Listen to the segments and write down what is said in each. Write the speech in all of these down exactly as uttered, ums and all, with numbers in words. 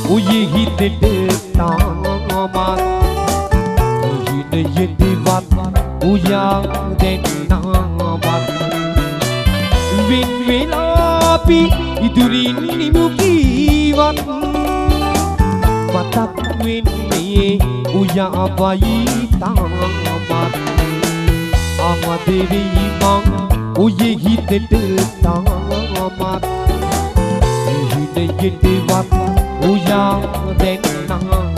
ඔයේ හිතෙට තාමත් ඉහින යෙදවත් උයා දෙන්නවත් වින් වෙලාපි ඉදුරින් නිමුකීවත් මතක් වෙන්නේ උයා වයි තාමත් ආමදෙවි මං ඔයේ හිතෙට තාමත් ඉහින යෙදවත් උයා දෙන්නවත්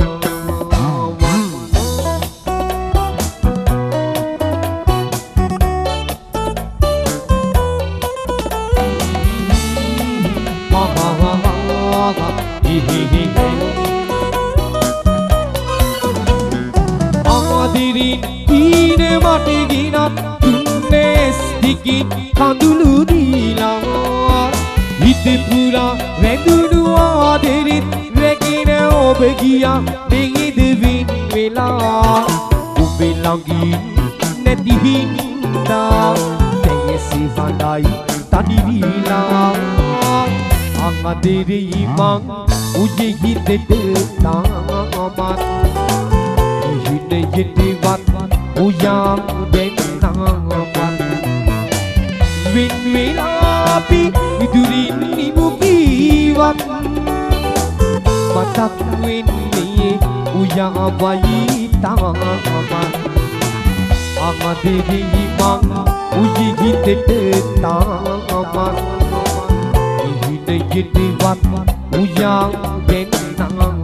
ආදිරින් ඊන මට ගිනත් තුන්නේ ස්තිකින් කඳුළු දීලා හිත පුරා වැඳුණු ආදරෙත් රැගෙන ඔබ ගියා දෙහිද වින් වෙලා ඔබ ළඟින් නැති හින්දා දැයසි වඳයි තනි වීලා ආදරේ මං ඔයේ හිතෙට තාමත් ඉහින යෙදවත් උයා දෙන්නවත් වින් වෙලාපි ඉදුරින් නිමුකීවත් මතක් වෙන්නේ උයා වයි තාමත් ආමදෙවි මං ඔයේ හිතෙට තාමත් ඉහින යෙදවත් උයා දෙන්නවත්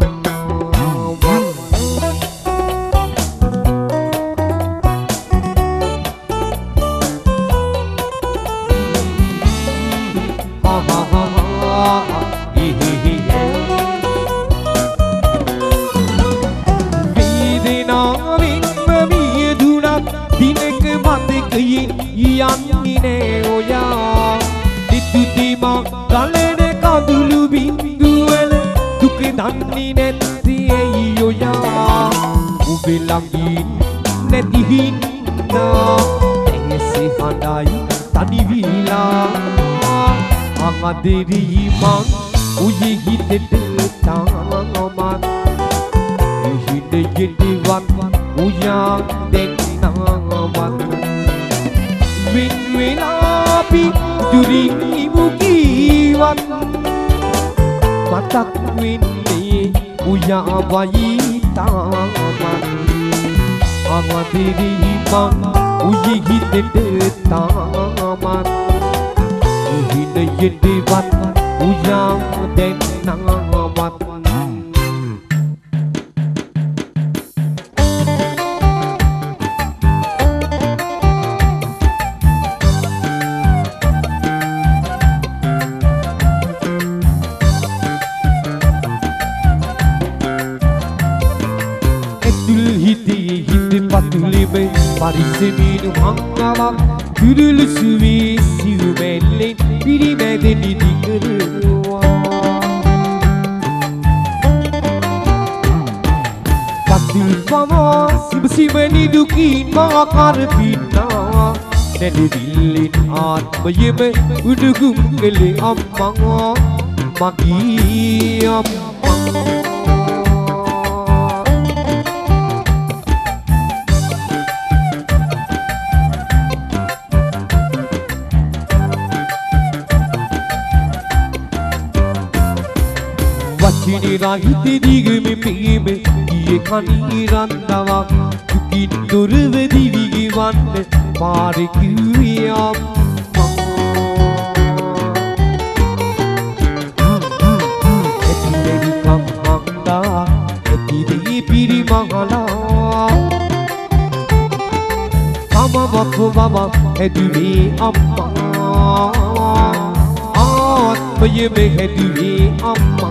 යන්නේ නේ ඔයා දිතුතිමා ගලන කඳුළු බින්දුවල දුක දන්නේ නැති ඇයි ඔයා ඔබ ළඟින් නැති හින්දා ඇසේ හඬයි තනි වීලා ආමදෙරි මං ඔයේ හිතෙට තාමත් ඉහින යෙදවත් උයා දෙන්නවත් වින් වෙලාපි දුරින් නිමුකීවත් මතක් වෙන්නේ උයා වයි තාමත් ආමදෙරි මං ඔයේ හිතෙට තාමත් ඉහින යෙදවත් උයා දෙන්නවත් පරිස්සමින් මංගවක් ගුරුළු සුවී සිව්මැල්ලෙන් පිරිමැදෙනි දිගරුවා පතුල් පවා සිබසිමනි දුකින් මා කරපින්නා නැඩවිල්ලෙන් ආත්මයෙම උඩුගුම් කළේ අම්මා මගේ අම්මා වචිනි රහිත දිගම පීම ගියේ කණී රන්දවක් දුකින් දොරව දිවි ගිවන්න පාරේ කිව්වේ අම්මා ඇතිලෙවි කම්මන්දා ඇතිදී පිරිමහලා අමමක වම ඇදුවේ අම්මා ආත්මයෙම ඇදුවේ අම්මා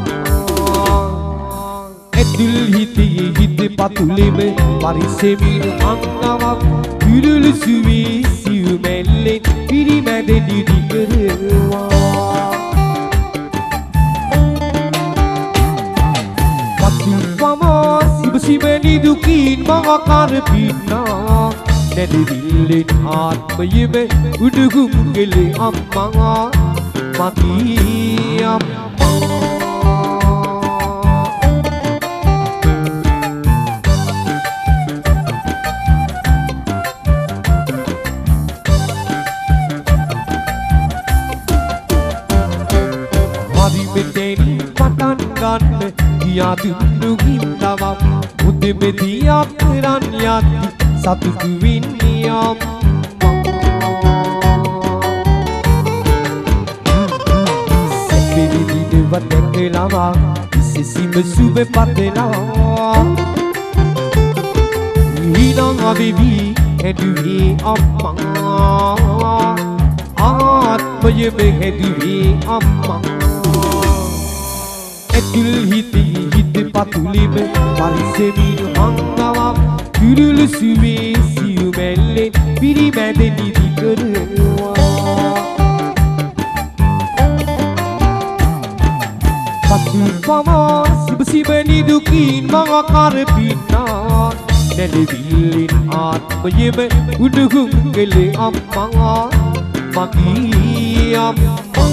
ඇතුල් හිතේ හිත පතුලෙම පරිස්සමින් අංගවක් ගුරුළු සුවී සිව්මැල්ලෙන් පිරිමැදෙනි දිගරුවා පතුල් පවා සිබසිමනි දුකින් මා කරපින්නා නැඩවිල්ලෙන් ආත්මයෙම උඩුගුම් කළේ අම්මා මගේ අම්මා කියා දුන්නු හින්දම මුද මෙදියා කරන් යද්දි සතුටු වෙන්නේ අම්මා සැපිරි දිනව දැකලා සිසිම සුබ පතලා හිනා බිබි හැදුවේ අම්මා ආත්මය මෙහෙදුවේ අම්මා ඇතුල් හිතේ හිත පතුලිම පරිසෙමින් හංගවා තුරුළු සුවේ සියුමැල්ලේ පිරිමැද නිදි කරනවා පතුල් පවා සිබ සිබ නිදුකින් මා කරපිනා නැලවිල්ලින් ආත්මයෙම උඩුගුම් කළේ අම්මා මගේ අම්මා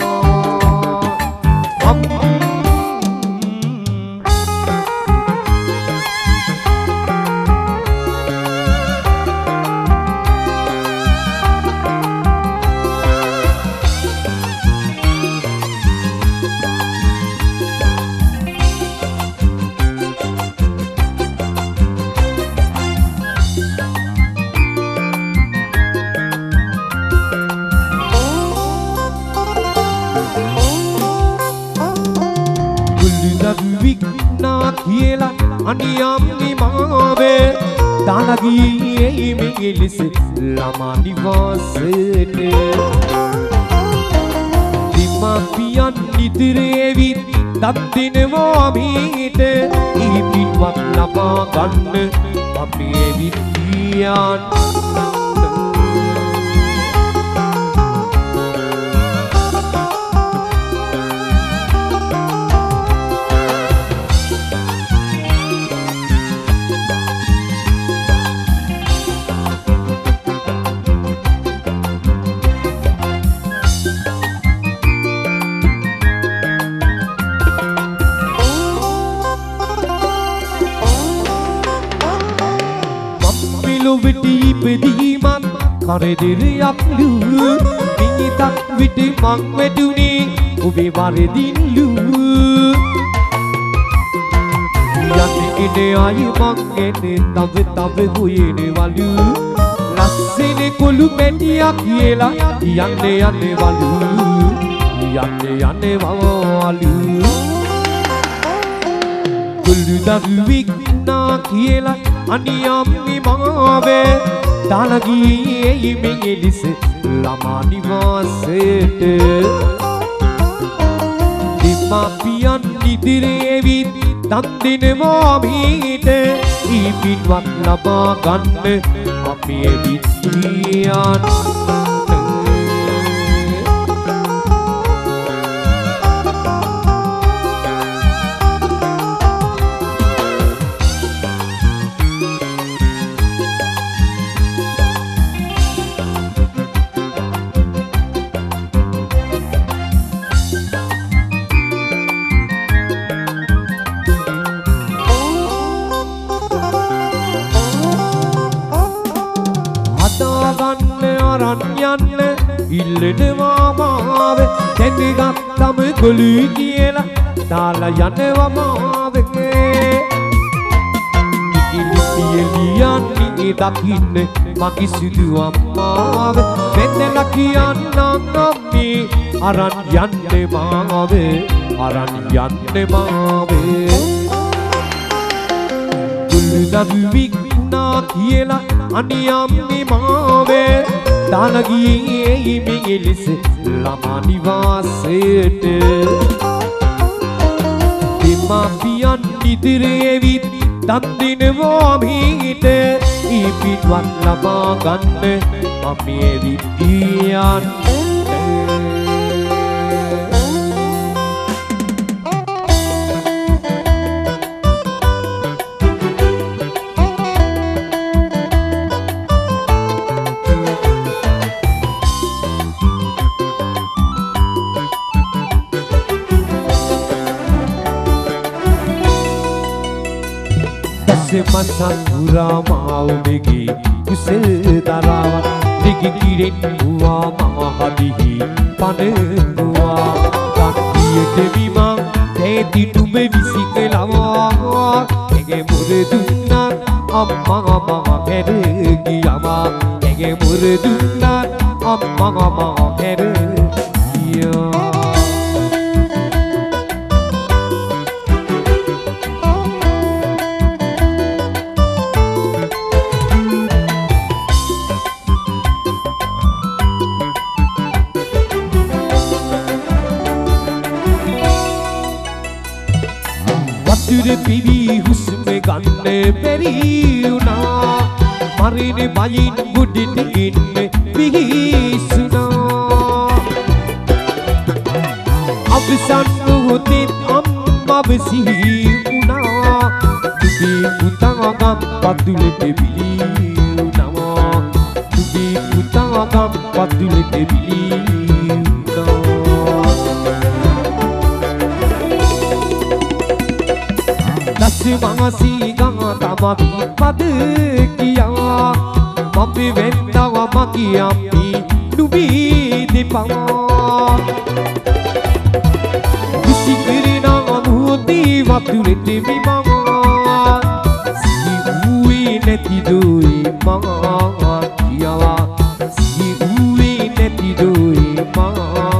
වික්නා කියලා අනියම්නි මාවේ දානගියේ මෙලෙස ළමා නිවාසෙට දිමාපියන් නිතරේවිත් දත් දෙනවා මීට ඉහිපින්වත් ලබා ගන්න අපේ විද්‍යාන් ඉපදීමත් කරදරයක් ලු මිනිතක් විට මං වැටුනේ ඔබේ වරදින්ලු යන්නේ ඉන්නේ ආයි මං එන්නේ තව තව හොයනවලු ලස්සන කොළු පැටියක් කියලා යන්නේ යන්නේ වලු යන්නේ යන්නේ වලු කොළු දරුවෙක් නා කියලා අනියම්නි මාවේ දානගියේ මෙලෙස ළමා නිවාසෙට දිමාපියන් නිතරේවිත් දත් දෙනවා මීට ඉහිපින්වත් ලබා ගන්න අපේ විද්‍යාන් යන්න ඉල්ලනවා මාව දැනගත්තම ගොළුයි කියලා දාලා යනවා මාවගේ ඉලිසියලියන්නේ දකින්න මගේ සුදු අම්මාව මෙතන කියන්නම් අම්මේ අරන් යන්නේ මාව අරන් යන්නේ මාව කුළු දරුවෙක් නා කියලා අනියම්නි මාවේ දානගියේ මෙලෙස ළමා නිවාසෙට දිමාපියන් නිතරේවිත් දත් දෙනවා මීට ඉහිපින්වත් ලබා ගන්න අපේ විද්‍යාන් මසන් පුරා මාවුමගේ කුසල් දරාව දිගි කිරෙන් වුවා මා හදිහි පනනවා කක්කියට විමං ඇති නුඹ විසිකලවා ඇගේ මුරදුන්නත් අම්මා මා හැර ගියමා ඇගේ මුරදුන්නත් අම්මා මා හැර ගියා වතුර පිරි හුස්ම ගන්න බැරි වුණා මරින බයින් ගොඩට එන්න පිහිසුණා අවසන් මොහොතේ අම්මව සිහි වුණා දුබී පුතා ගම් පතුලට බිලි වුණා දුබී පුතා ගම් පතුලට බිලි දස්මාසි ගම තමවි පද කියා මම්පි වෙන්නව මකියම්පි නුබී දෙපා විසිකිරිනා මුහුදී වතුරෙත් විමා සිහුවේ නැති දොයි මා කියා සිහුවේ නැති දොයි මා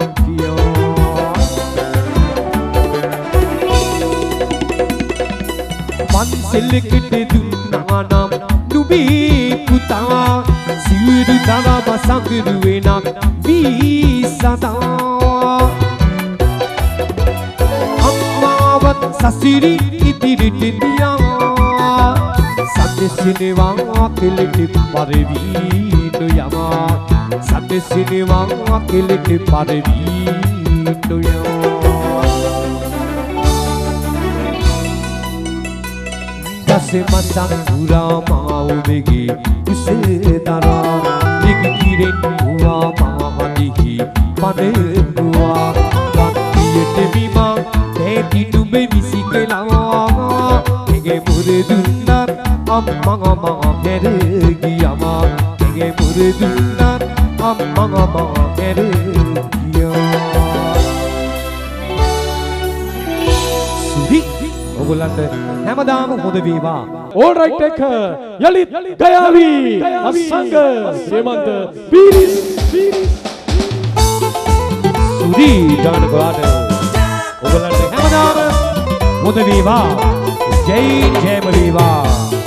පන්සලකට දුන්නා නම් නුබී පුතා සිවුරු තවම සංගරුවෙනක් වී සදා අම්මාවත් සසිරි ඉදිරිට තියා සදෙසිනවා කෙලෙට පරවි නොයමා සදෙසිනවා කෙලෙට පරවි නොයමා දසේ මතන් පුරා මාවෙගේ කුසේතරා නිගිරෙන් පුවා මාදිහි පනෙතුවා වත්තියට විමා ඇති නුඹ විසිකලවා එගේ මුරදුන්නත් අම්මා මා හැර ගියමා එගේ මුරදුන්නත් අම්මා මා හැර ගියා සුදි ඔගලන්ට හැමදාම හොඳ වේවා. All right එක යලිත් ගයාවි අසංග සේමන්ත පීරිස් පීරිස් සුදි දාන ගාන ඔගලන්ට හැමදාම හොඳ වේවා. ජය ජයම වේවා.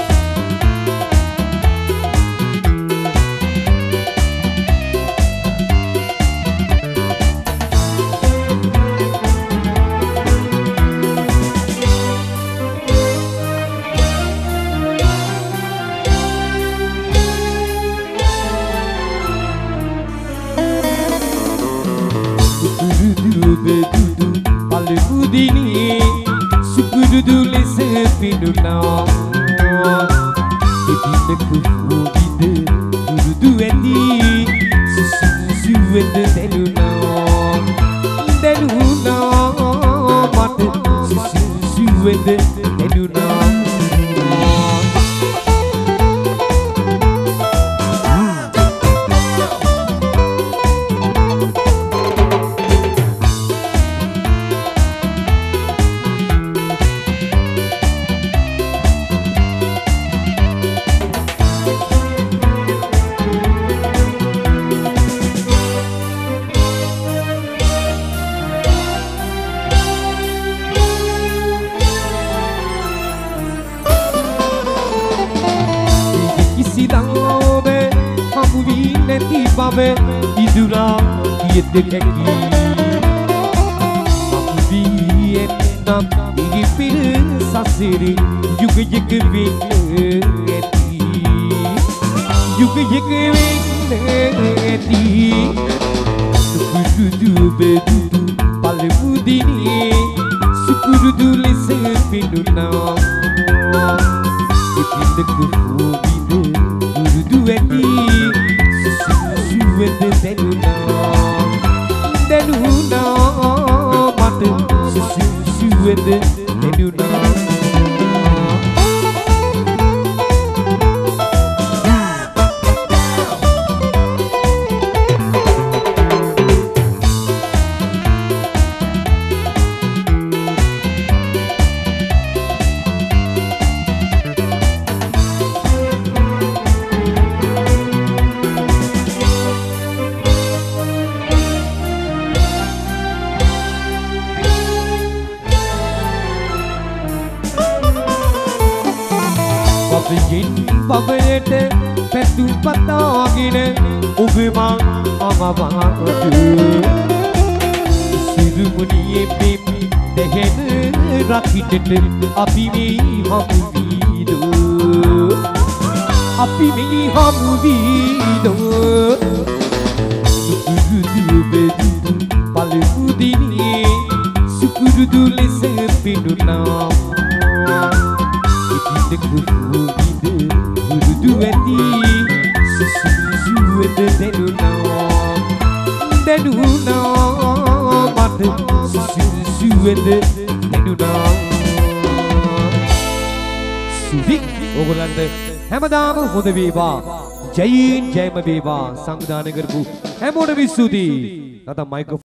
Paludini sukudu lese pinuna Ibine kufu gide kudu endi susu suwende deluna deluna mate susu suwende deluna Babe idura yedde kaki Makubi etnam igi pir sasiri Yug yug vin eti Yug yug vin eti Sukurudu bedudu paludini Sukurudu lise pinuna Ipinde kufu bide Kurudu eti with the deluna deluna mate susu with the deluna භවයෙන් භවයට පැතු පතාගෙන ඔබ මා අමවාද සිරුමුණියේ පෙම් දෙහෙන රකිටට අපි මේ හමු වීදෝ අපි මේ හමු වීදෝ සුකුරුදු බෙදු පළමු දිනේ සුකුරුදු ලෙස පිඬුනා ඉතින් කුරු විද හුරුදු ඇති සුසුසුවද දෙනුනා දෙනුනා මට සුසුසුවද දෙනුනා සුදි ඕගොල්ලන්ට හැමදාම හොඳ වේවා ජයෙන් ජයම වේවා සංවිධානය කරපු හැමෝටම ස්තුතියි. නැත්නම් මයික්‍රොෆෝන්